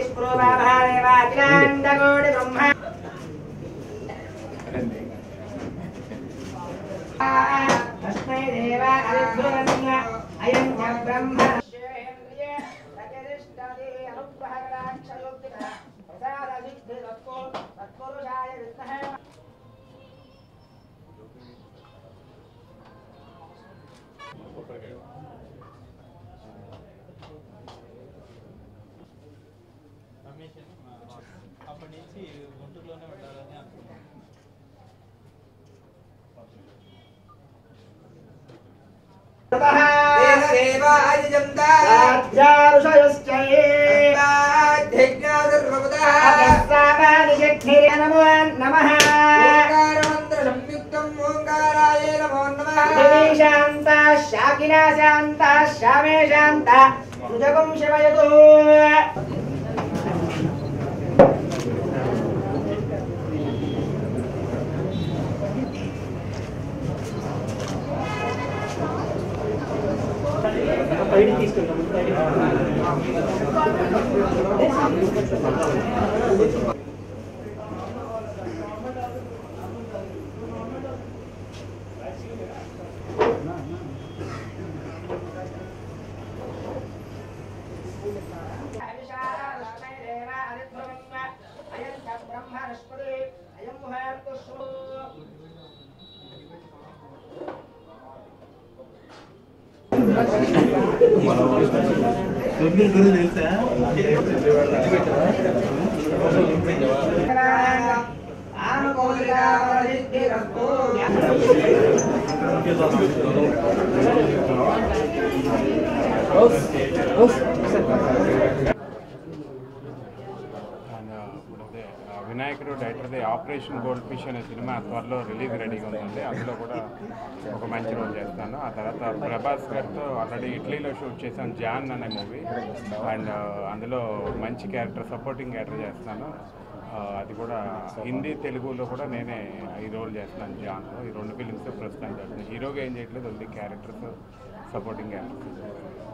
అప్పటి నుంచి గుంటూరులోనే ఉండాలని అనుకున్నాను. శాకినా శాంత శ్యామే శాంత సుజగం శివయతు పైకి తీసుకుంటాం. వినాయకుడు డైరెక్టర్ది ఆపరేషన్ గోల్డ్ ఫిష్ అనే సినిమా త్వరలో రిలీజ్ రెడీగా ఉందండి. అందులో కూడా ఒక మంచి రోల్ చేస్తాను. ఆ తర్వాత ప్రభాస్ గారితో ఆల్రెడీ ఇటలీలో షూట్ చేశాను జాన్ అనే మూవీ, అండ్ అందులో మంచి క్యారెక్టర్ సపోర్టింగ్ క్యారెక్టర్ చేస్తాను. అది కూడా హిందీ తెలుగులో కూడా నేనే ఈ రోల్ చేస్తాను జాన్లో. ఈ 2 ఫిలిమ్స్ ప్రస్తుతానికి హీరోగా ఏం చేయట్లేదు, ఓన్లీ క్యారెక్టర్స్ సపోర్టింగ్ క్యారెక్టర్స్.